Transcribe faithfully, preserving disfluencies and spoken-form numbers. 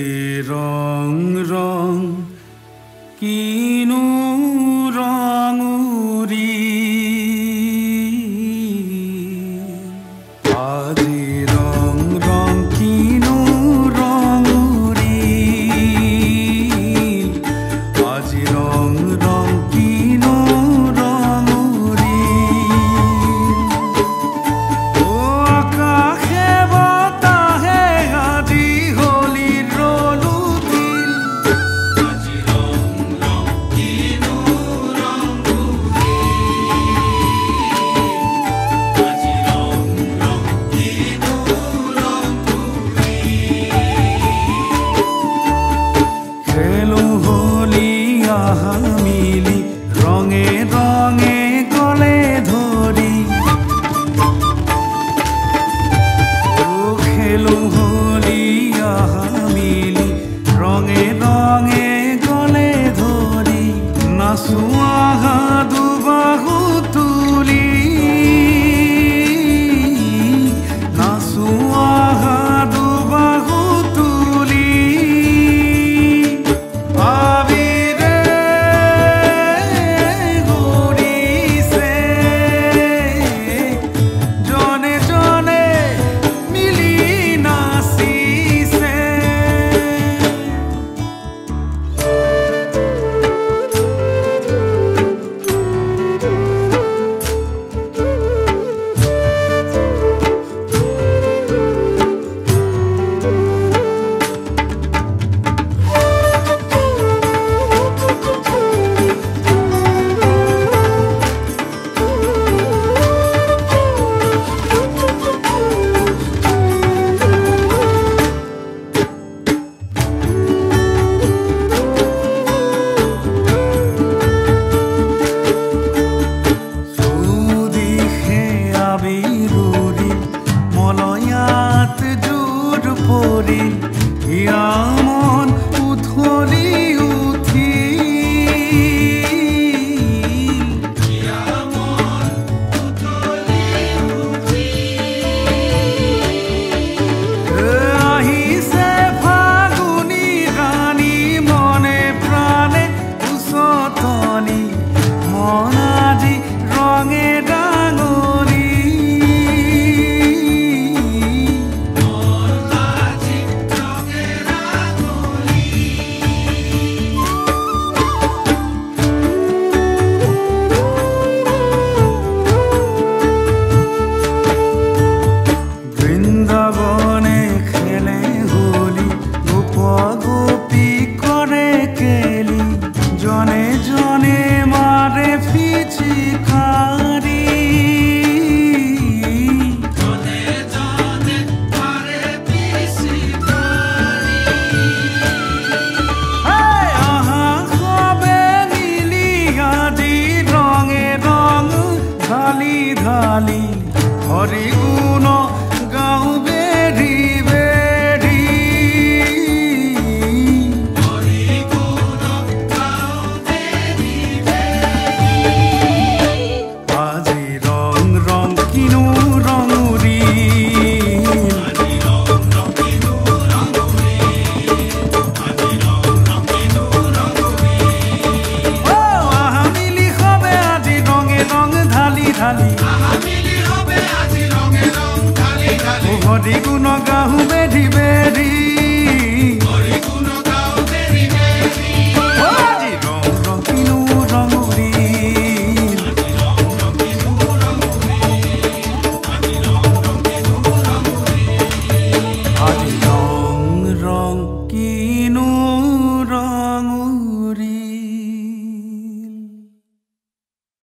রং রং কিনু রঙুরি আজি রং রং কিনু রঙুরি আজি রং রং কিনু রঙুরি ও আকাশে বতাহে আজি হোলির রলুতিল আজি রং রং কিনু রঙুরি আজি রং রং কিনু রঙুরি খেলো হোলি আহা মিলি রঙে রঙে গলে ধরি ও খেলো হোলি আহা মিলি রঙে রঙে গলে ধরি নাচো আহা দুবাহু তুলি নাচো আহা দুবাহু তুলি আবিরে ঘুরিছে জনে জনে মিলি নাচিছে সুদিশে আবিৰুৰি মলয়াত জোৰ পৰিল হিয়া মন উথলি উঠিল হিয়া মন উথলি উঠিল আহিছে ফাগুনি ৰাণী মনে প্ৰাণে উচতনি মন আজি রঙে ডাঙরি বৃন্দাবনে খেলে হোলি গোপ গোপী করে কেলি জনে জনে মারে পিচিকারি জনে জনে মারে পিচিকারি আহা সবে মিলি আজি রঙে রং ঢালি ঢালি হরি গুণ গাও বেরি বেরি হরি গুণ গাও বেরি বেরি আজি রং রং কিনু রঙুরি আজি রং রং কিনু রঙুরি আজি রং রং কিনু রঙুরি ও আহা মিলি হবে আজি রঙে রং ঢালি ঢালি আহা মিলি হবে আজি রঙে রং ঢালি ঢালি হরি গুণ গাহু বেরি বেরি